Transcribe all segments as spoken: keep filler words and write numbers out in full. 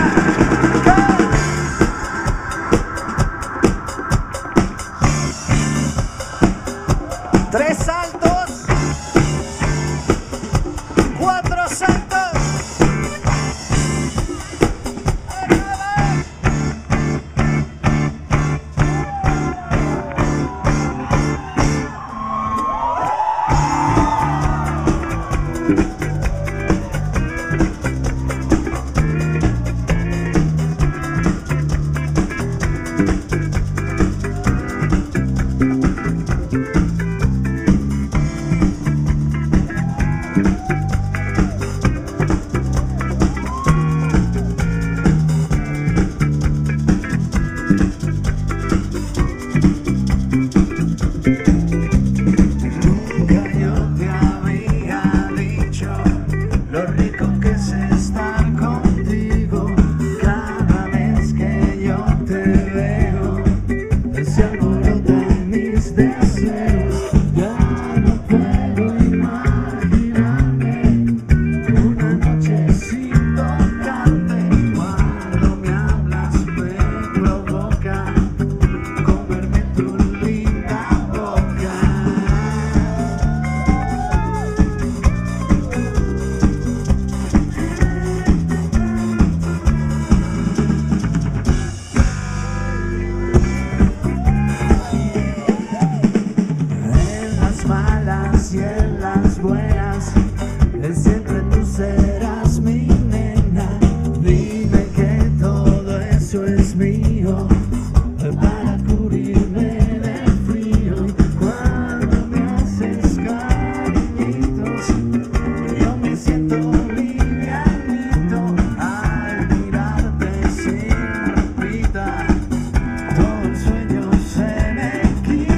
Tres saltos, cuatro saltos. Lo rico que es estar contigo. Cada vez que yo te veo, se alborotan mis deseos. Ya no puedo imaginarme una noche sin tocarte. Cuando me hablas me provoca comerme tu linda boca. Y en las buenas, siempre tú serás mi nena. Dime que todo eso es mío, para cubrirme del frío. Y cuando me haces cariñitos, yo me siento livianito. Al mirarte sin ropita, todo el sueño se me quita.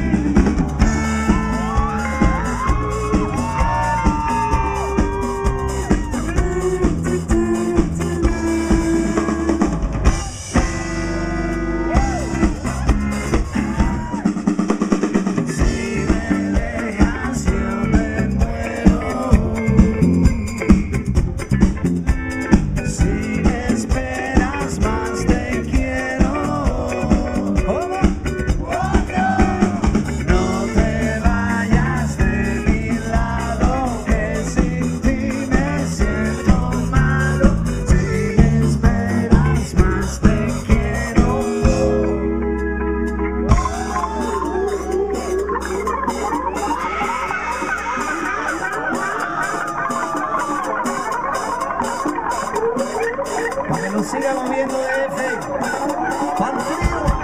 Para que nos siga moviendo de F. ¡Pal frío!